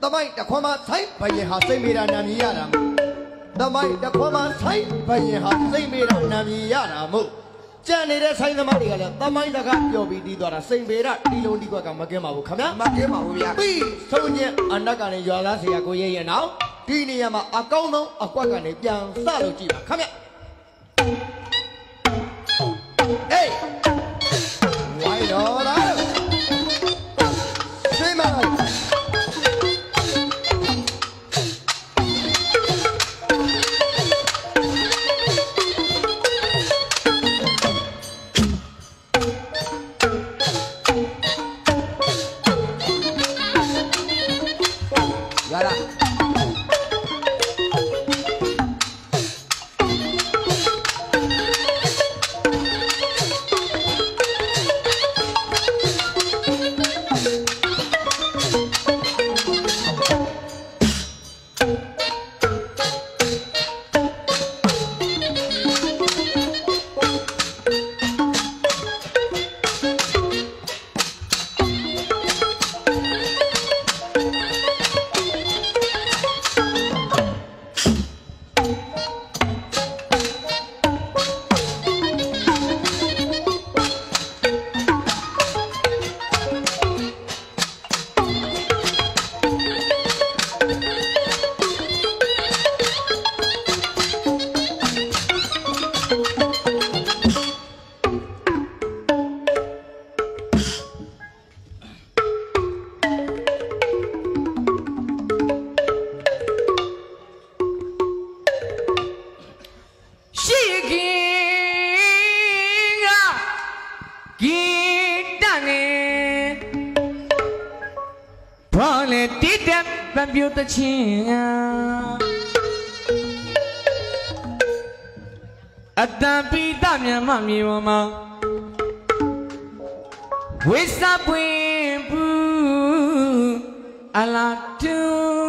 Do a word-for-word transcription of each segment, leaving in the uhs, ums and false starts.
Damai the Koma type by your Hasemira Namiana. Damai the Koma type by your Hasemira Namiana. Johnny, that's how the money. The mind that got your B D Dora, same better, Dilo Dico Magema will come out. Magema will be Sonia, and Nagani Yalasia go ye now. Diniama Akono, Aquagani, young Saluji. Come here. Hey! Why not? Same the chin at the beat of your mammy, woman. With a boo, I like to.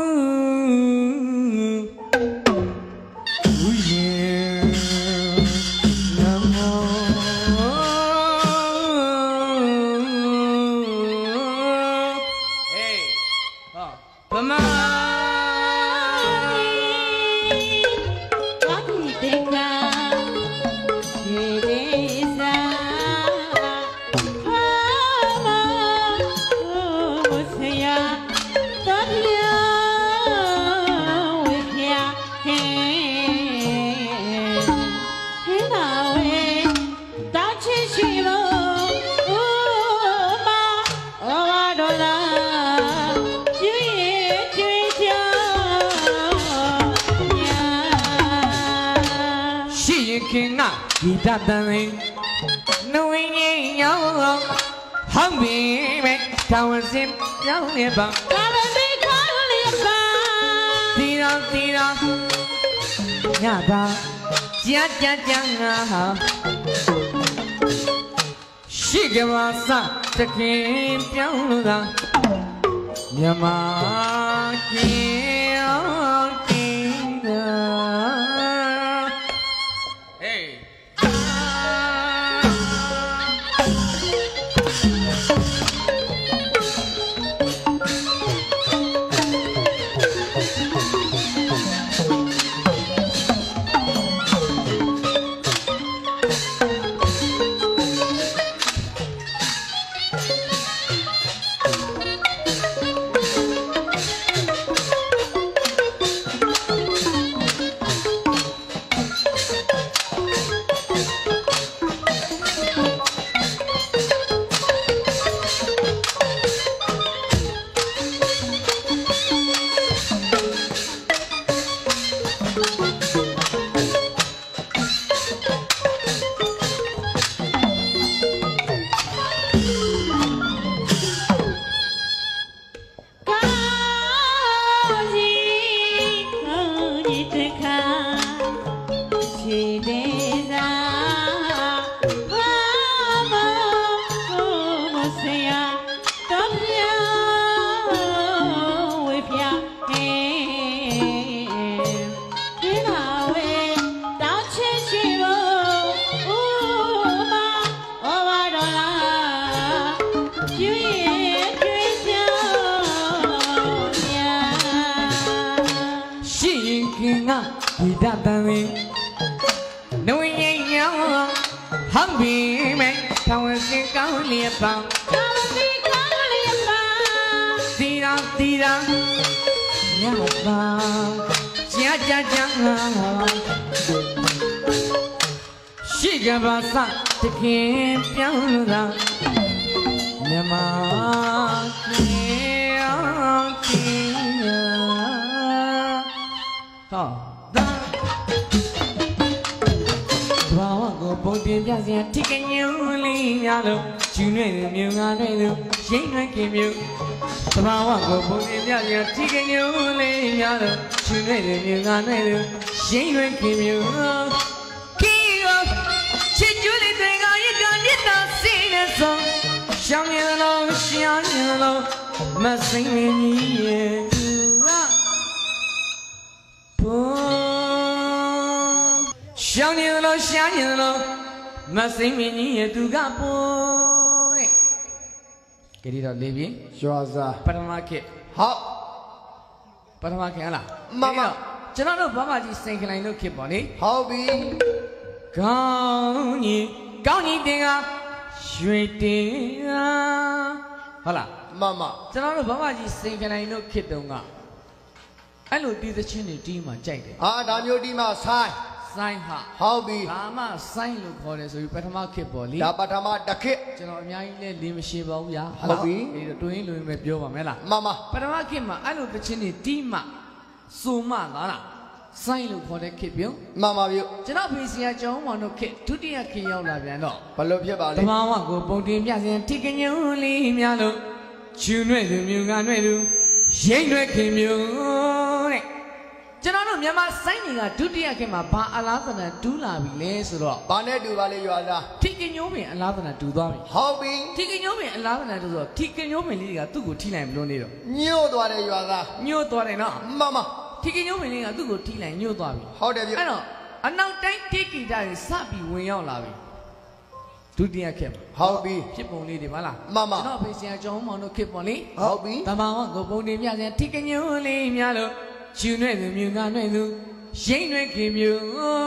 Knowing you, hungry, towers him, young neighbor. Tira, tira, yaba, ja, ja, ja. She gave us a taking down. Yama, tani Nui ye nhau Hâm bì mẹ Thao si cao liệp bằng Thao si cao liệp bằng Tì ra tì ra Nhạc bằng Cha cha cha She gave us a to keep young Yama Go boating, just taking you, Lino. You know, you know, Shane came you. Tomorrow go boating, just taking you, Lino. You know, you know, Shane came you. King of Chituli, thing I got it, not seen it so. Shining along, shining along, must sing in you. Shining along, shining along, must sing in you to Gapo. Get it out, Livy. Joaza. Patamaki. Hop. Patamaki, Mama. General Babaji saying, I know keep on it. Hobby. Goni, Goni Dinga, Shritinga. Hola. Mama. General Babaji saying, I know keep on. I know this chinny team and jacket. Ah, Daniel Dima, sign. Sign her. Hobby. Lama sign look for this, so you better mark it, Bolly. Dabatama, the kid. General Yang, Limishiba, ya. Hobby. Doing with your Mela. Mama. But I came, I know the chinny team. Suma, Lana. Sign look for the kid, you. Mama, you. General Pisia John, one of kid, two dear Kiyola, no. Palopia Valley. The Mama go boating, yes, and taking you, leave me alone. Children, you can do. Shane came you. General Yama signing a two dear came up, Alathan, two lavi, less rock. Banet du Valley, you are Taking you me and Lathan to Dobby. Hobby. Taking you me and Lathan to the taking you me, two good tea and blonde. New Dware, you are New Dware, Mama. Taking you me, a good tea and new Dobby. How did you? I know. And now taking that is sappy when you're loving. Two dear came. Hobby. Keep on lady, Mala. Mama. No, Pisia John, on the keep on it. Hobby. The Mama go boating, yes, and taking you, leave me alone. You know the you can do. Shane came you.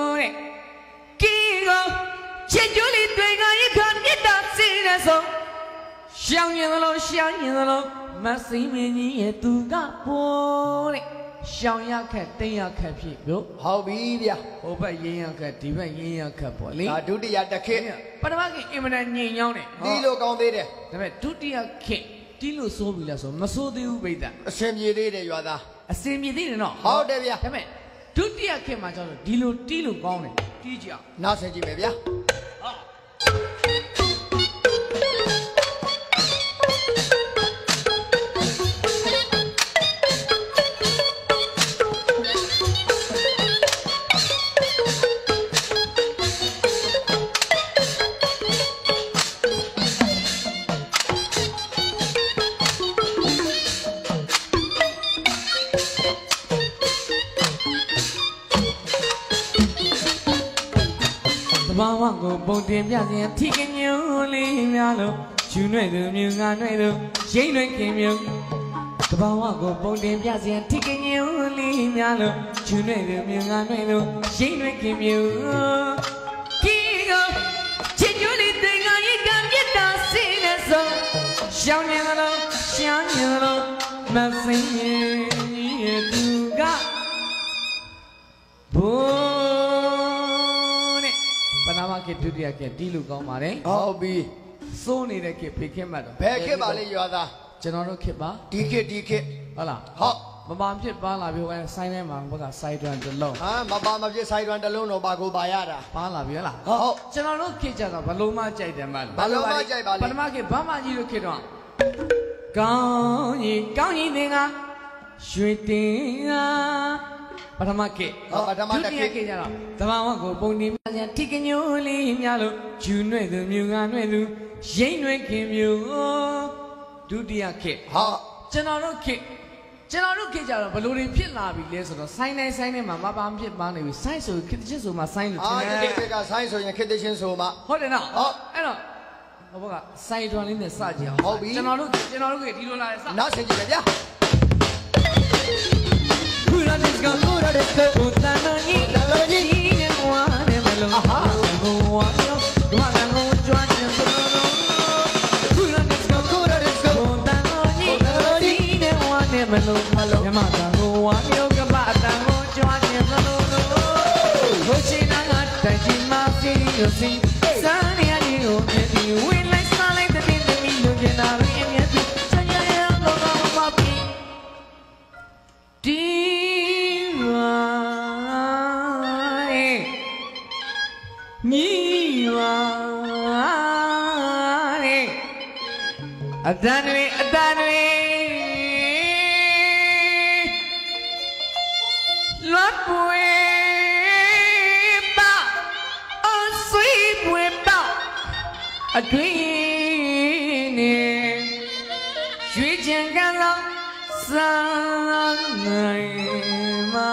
King of Chituli, thing I can't get that scene so. Shining along, shining along, must see me to Gapo. Shang cat, they are cappy. Hobby, yeah. Over Yan cat, divine Yan capoli. I do the other kid. But I'm not even a young. Dilo gone there. The two dear kid. Dilo so will so, Maso do with that. Same year, you are. A same you didn't know. How dare you? Come in. Two dear came out of Dilo Dilo gone. Teacher. Nothing, Jimmy. Mama go boating, yes, and taking you, leave me alone. You know the you can do. Shane came you. The Mama go boating, yes, and taking you, leave me alone. You know the you can do. Shane came you. King of Chituli, thing I can get that scene so. Shouting along, shouting along, must sing to God. Get to the get Dilu Gomare. Hobby. So need a kip, pick him at Becky Valley, you are. General Kiba. D K D K. Hala. Hop. Mamma Pit Bala, you went sign him on what a side run to low. Ah, Mamma just side run alone or Bago Bayara. Bala Villa. Oh, General Kitchen, Baloma Jayman. Baloma Jayman. Palamaki, Bama, you kid on. Goni, Goni Dinga. Shritinga. Patamaki. Patamaki. The Mama go boning, taking you, leave me alone. You know the you can do. Shane came you. Do the kid. Ha. General Kid. General Kid, Balloon Pit Labi, less of sign and sign him, Mamma Bam Pit Barney with signs of kitchens of my sign. Ah, you take a sign so you can kitchen so much. Hold it up. Oh, I know. Side one in the Saja. Hobby. General General Kid, you don't like nothing. Yeah. Who does this go? Who does this go? မလို့မြမတန်ကိုဝါမျိုးကပအတန်ကိုကြွားခြင်းသလိုလိုဘုရှိနာကတိုင်ချင်မစီရစီစံနေရည်ကိုမြည်ပြီးဝင်လိုက်စားလိုက်တဲ့တင်သမီးလူကျင်တာရင်းမြည်ပြီးစံရရတော့တော့မပြီးဒီရာညီရာအတန်တွေအတန်တွေလွတ်ပွေပါအဆွေးပွေပါအတွင်းနေရွှေချင်ကလောက်စံနိုင်မှာ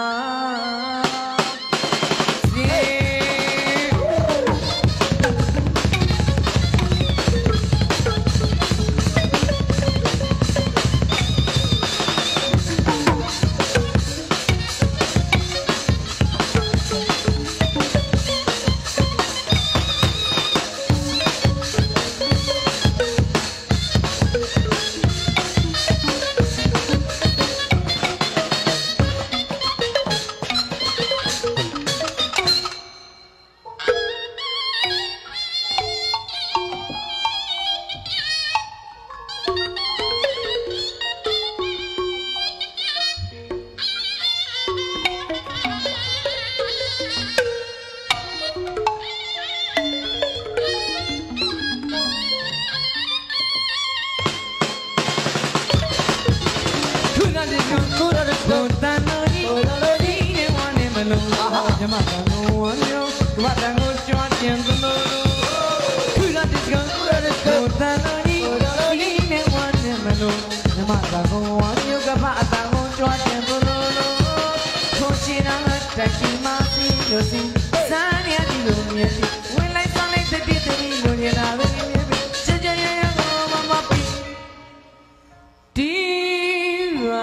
မြမတန်ကိုဝမ်းမျိုးကမတန်ကိုကြွားခြင်းသလိုလိုခုကတည်းကကိုတန်လို့ဒီဒီနဲ့ဝမ်းနဲ့မလို့မြမတန်ကိုဝမ်းမျိုးကမအတန်ကိုကြွားခြင်းသလိုလိုကိုရှိနာတိုက်ရှိမှစီလို့စီစံရည်ဒီလိုမြင်ပြီးဝင်လိုက်ဆောင်လိုက်တဲ့တဲ့ဒီလိုညနာပဲမြင်ပြီးစကြရရကိုမမပီဒီရာ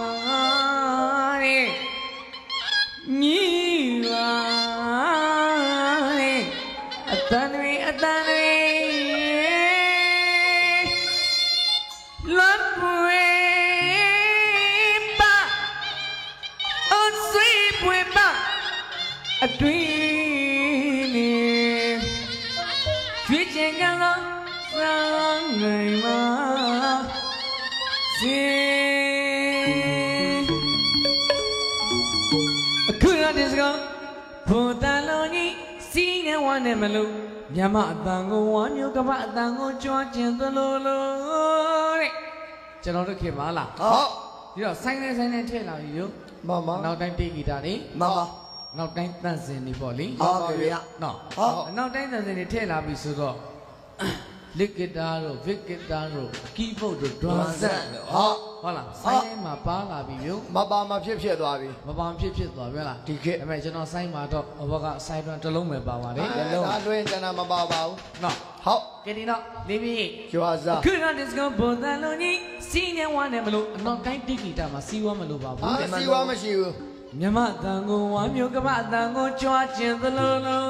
ညီအတန်တွေအတန်တွေလွတ်ပွေပါအဆွေးပွေပါအတွင်းနေရွှေချင်ကလောက်စံနိုင်မှာစီအခုရတဲ့စကားဘုံတန်လုံးကြီးစီးနေဝမ်းနဲ့မလို့မြမအတန်ကိုဝမ်းမျိုးကပအတန်ကိုကြွားခြင်းသလိုလိုတဲ့ကျွန်တော်တို့ခင်ပါလားဟုတ်ဒီတော့ဆိုင်နေဆိုင်နေထည့်လာပြီယိုမမနောက်တိုင်းတေးဂီတာနေမမနောက်တိုင်းတန့်စင်နေပေါ့လေဟုတ်ကဲ့ဗျာနော်ဟုတ်နောက်တိုင်းတန့်စင်နေထည့်လာပြီဆိုတော့လစ်ဂီတာတို့ဗစ်ဂီတာတို့ကီးဘုတ်တို့ဒရမ်ဆက်တို့ဟုတ်ဟုတ်လားဆိုင်ထဲမှာပါလာပြီယိုမပါမဖြစ်ဖြစ်သွားပြီမပါဖြစ်ဖြစ်သွားပြီလားဒီခေတ်ဒါပေမဲ့ကျွန်တော်ဆိုင်မှာတော့ဘကဆိုင်တွန်တစ်လုံးပဲပါပါတယ်တစ်လုံးဒါတွင်ကျွန်တော်မပါပါဘူးနော်ဟုတ်ကဲဒီတော့လေးပြီးကျွာစားခုနဒစ်စကောဘုံတန်လုံးကြီးစီးနေဝမ်းနေမလို့အနောက်တိုင်းတိဂီတာမှာစီးဝမ်းမလို့ပါဘူးအာစီးဝမ်းမရှိဘူးမြမတန်ကိုဝမ်းမျိုးကပအတန်ကိုကြွားခြင်းသလိုလို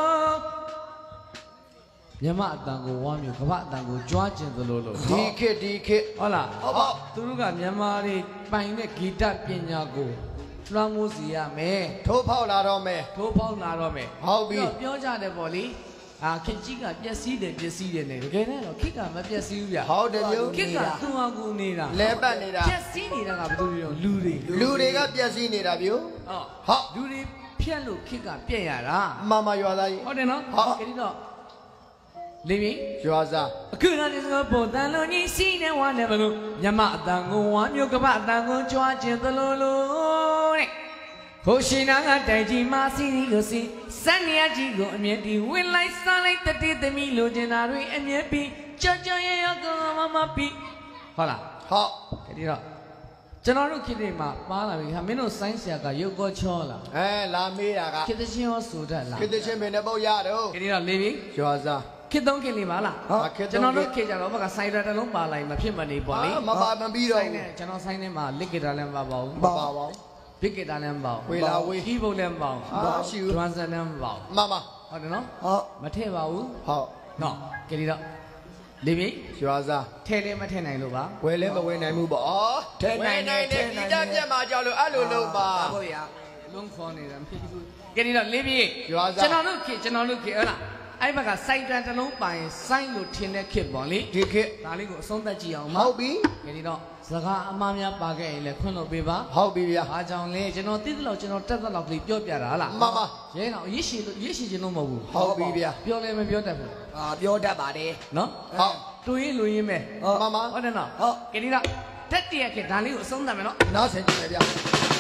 မြမအတန်ကိုဝမ်းမျိုးကပအတန်ကိုကြွားခြင်းသလိုလိုဒီခေတ်ဒီခေတ်ဟုတ်လားဟုတ်ပါသူတို့ကမြန်မာတွေပိုင်တဲ့ဂီတပညာကိုလွှမ်းမိုးစီရမယ်ထိုးဖောက်လာတော့မယ်ထိုးဖောက်လာတော့မယ်ဟုတ်ပြီပြောကြတယ်ပေါ့လေအာခေတ်ကြီးကပျက်စီးတယ်ပျက်စီးတယ်နဲ့တကယ်တော့ခေတ်ကမပျက်စီးဘူးဗျဟုတ်တယ်မျိုးခေတ်ကသူ့အကူနေတာလဲပတ်နေတာပျက်စီးနေတာကဘယ်သူတွေရောလူတွေလူတွေကပျက်စီးနေတာဗျဟုတ်လူတွေဖြတ်လို့ခေတ်ကပြက်ရတာမမရွာသားကြီးဟုတ်တယ်နော်ဟုတ်ခရီးတော့လေးပြီရွာစားအခုနောက်ဒီစကောပုံတန်လုံးကြီးစီးနေဝါနေမလို့မြမအတန်ကိုဝါမျိုးကပအတန်ကိုကြွားခြင်းသလိုလိုတဲ့ဟိုရှိနာကတိုင်ကြီးမစီးကိုစီးစံရကြီးကိုအမြဲတည်းဝင်လိုက်စားလိုက်တတိသမီးလိုချင်တာတွေအမြဲပြီးကြောင်ကြောင်ရရကမမပြီးဟုတ်လားဟုတ်ခရီးတော့ကျွန်တော်တို့ခေတ်တွေမှာပါလာပြီဟာမင်းတို့ဆိုင်းဆရာကရုပ်ကောချောလားအဲလာမေးတာကခေတ်ချင်းရောဆိုတတ်လားခေတ်ချင်းမင်းနဲ့ပုတ်ရတော့ခရီးတော့လေးပြီရွာစားခေတ်သုံးခေတ်လေးပါလားကျွန်တော်တို့ခေတ်ကြတော့ဘကဆိုင်တာတစ်လုံးပါလိုက်မဖြစ်မနေပေါ့လေမပါမပြီးတော့ကျွန်တော်ဆိုင်ထဲမှာလစ်ဂီတာလည်းမပါပါဘူးမပါပါဘူးဘစ်ဂီတာလည်းမပါဘူးဝေလာဝေးကီးဘုတ်လည်းမပါဘူးမရှိဘူးဒရမ်ဆက်လည်းမပါဘူးမမဟုတ်တယ်နော်ဟုတ်မထည့်ပါဘူးဟုတ်နော်ကြည့်တော့လေပြီရွာစားထဲလဲမထဲနိုင်လို့ပါဝယ်လဲမဝယ်နိုင်ဘူးပေါ့ဩထဲနိုင်တယ်ဒီတက်ပြက်မှာကြောက်လို့အဲ့လိုလုပ်ပါဟုတ်ရလုံးခေါ်နေတာမဖြစ်ဘူးကဲဒီတော့လေပြီရွာစားကျွန်တော်တို့ခေကျွန်တော်တို့ခေဟုတ်လားအဲ့ဘက်ကစိုက်တန်တစ်လုံးပိုင်စိုင်းလို့ထင်တဲ့ခေပေါ့လေဒီခေတ်ဒါလေးကိုအဆုံးသတ်ကြည့်အောင်ဟုတ်ပြီကဲဒီတော့စကားအမှားများပါခဲ့ရင်လည်းခွင့်လို့ပေးပါဟုတ်ပြီဗျာအားကြောင့်လေကျွန်တော်သိသလောက်ကျွန်တော်တက်သလောက်ကလေးပြောပြတာဟုတ်လားမှန်ပါရဲတော့ရစ်ရှိလို့ရစ်ရှိခြင်းလို့မဟုတ်ဘူးဟုတ်ပြီဗျာပြောလည်းမပြောတတ်ဘူးအာပြောတတ်ပါတယ်နော်ဟုတ်တူရင်လူရင်းပဲမှန်ပါဟုတ်တယ်နော်ဟုတ်ကဲဒီတော့တက်တရခေဒါလေးကိုအဆုံးသတ်မယ်နော်နားဆင်ကြည့်မယ်ဗျာ